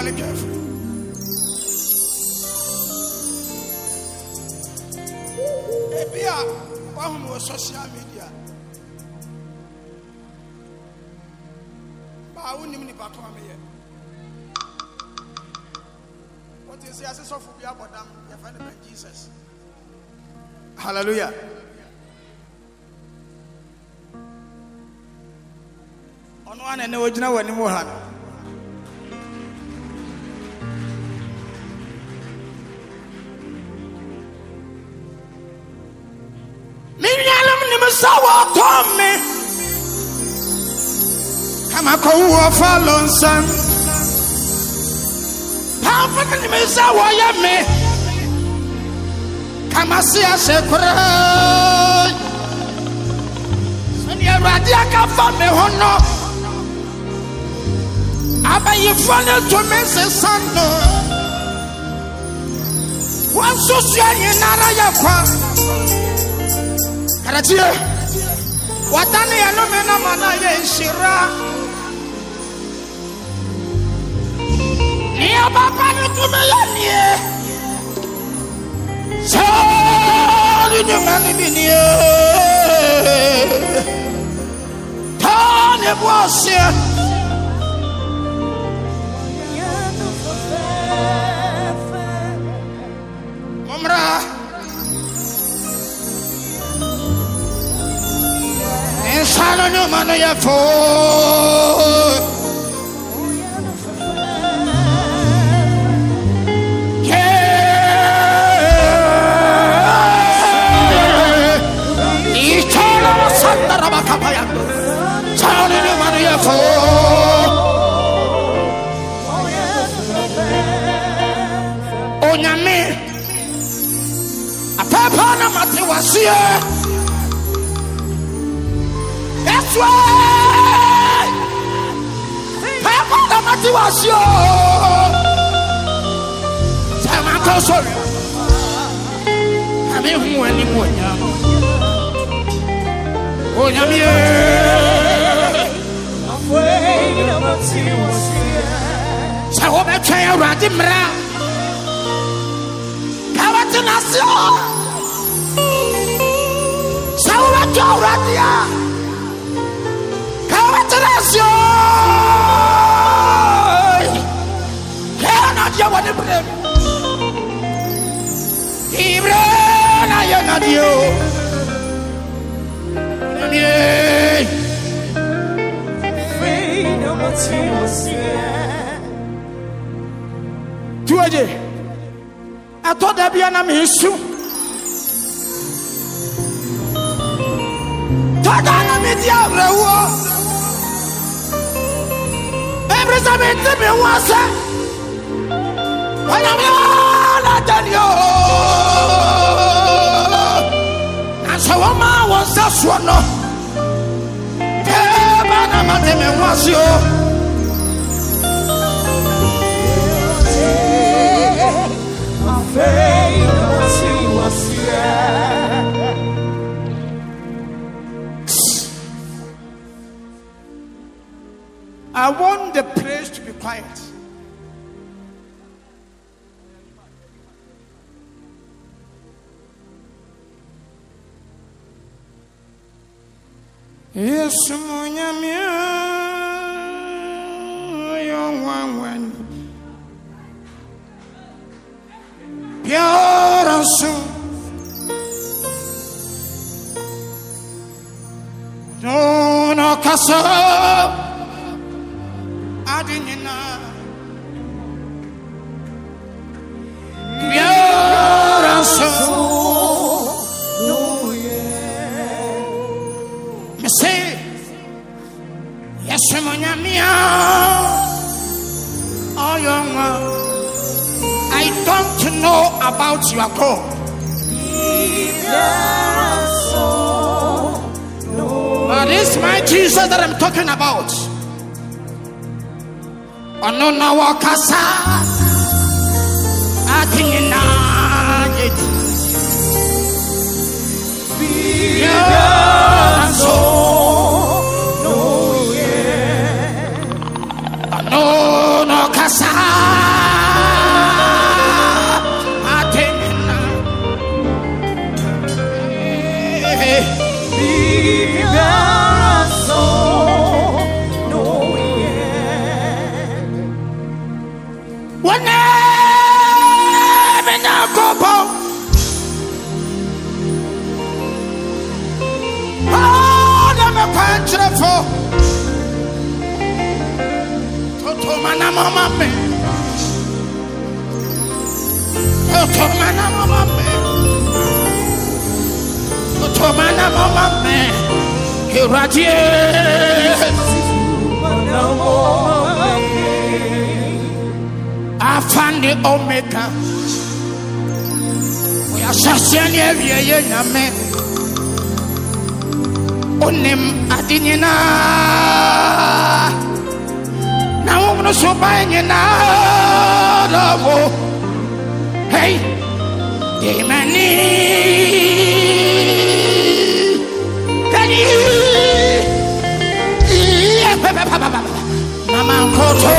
very careful. On social media. What is the essence of Jesus? Hallelujah. On one and original one more hand. Come on, follow son. How fucking me say why me? Come on, see us a cry. When you're ready, I can find me honor. I bet you follow to me, say son. One so strong in Arayakwa. Karatia. Watani alomena manaye shira. Ni ababa nutumeyanie. Sali nyumani binie. Tane bwase. Mumra. Salo no mano ya fo. Icholo santa raba kapayando. Salo no mano ya fo. Onyame. Apapa na mate wasie. That's right. Papa, the matter was you. I'm sorry. I'm here anymore. Oh, I'm here. Afraid of what he was here. So I'm trying to run him around. Come on to Nassau. So I'm trying to run here. I thought that be an issue. Every time it to me was when I'm done you. And so my was that one. Was you. My faith was here. I want the place to be quiet. Yes, no casa adinina so no yeah me say yes mia oh young I don't know about your God. But it's my Jesus that I'm talking about. Onona wakasa atinina yeti so no yeah onona kasa for Toto mana mama me Toto mana mama me Toto mana mama me Irradiate I found the Omega. We are Sassan Yame Onim Adinina. Now I'm not so buying you now. Hey, Demani. Mama Koto.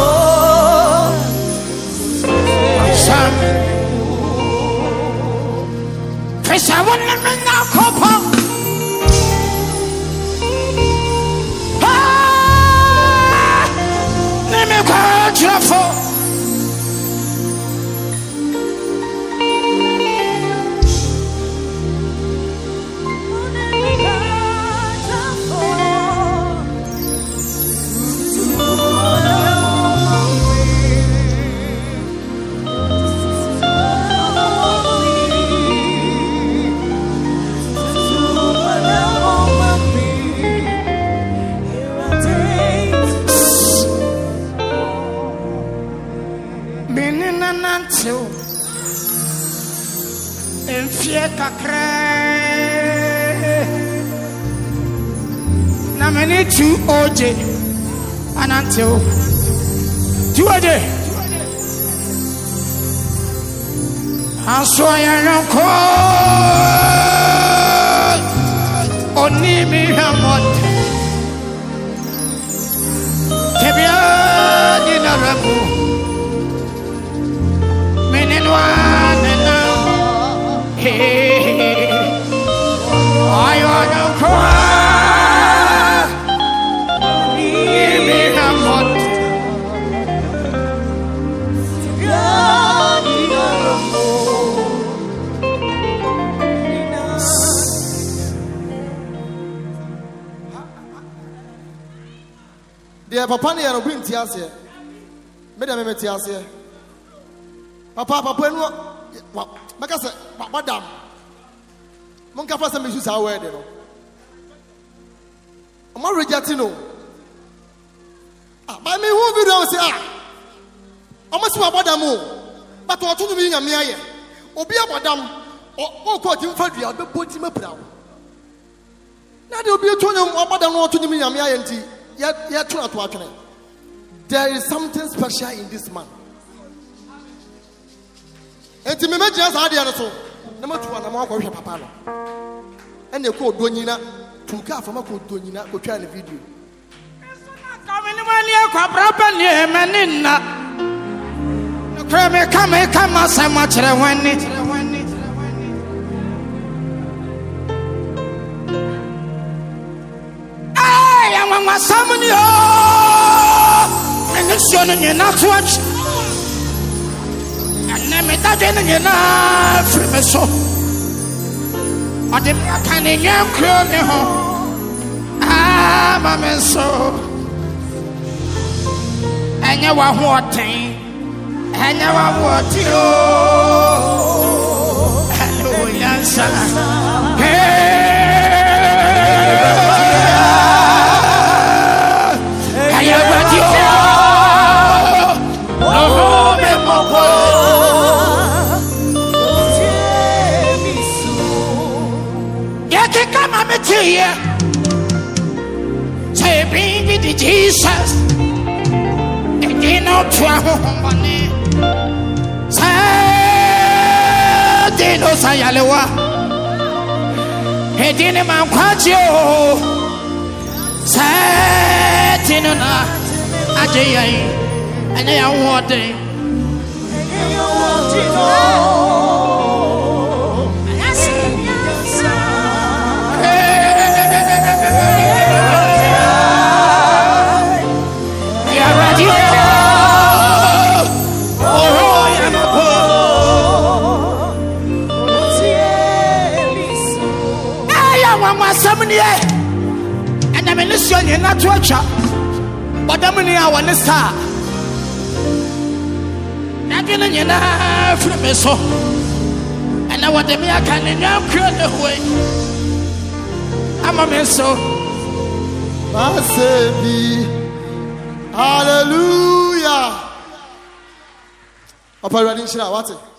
Chris, I want to bring out Copa. Let me go to na many two OJ and until two OJ and so I am called only me hamot Tebia dinarabu menenwa hey, I want to cry. Give me a moment. Dear Papa, you are going to Tiasia. Madame Tiasia. Papa, Makasa, Madam. Monka first me use our word, you know. I'm not rejecting. By me, who will say, I must have Madam, but what to me, a mere Obia Madam, or caught him for the other put him up down. Now there will be a tone of Madam or to me, a mere yet to watch. There is something special in this man. And to me, just how the other. Number 2, I'm not going to Papa. And they call Donina to car from a code Donina to try the video. Coming when you're properly, Manina. Come, so much. I am a summon you. And it's you're not to watch. And let me touch it from a soul. I didn't can in your crony home. I'm a soul. And you are watching. And you are watching. Hallelujah, son. Say, bring me to Jesus. And you know, money. Say, they know Sayalewa. He didn't man quite you. Say, Tinona, Ajay, and they are wanting. And ministry in that church. But I'm in our star. Nothing in your from me so. And I want to be a can in your away. I'm a mess so. Hallelujah. Papa, ready? What's it?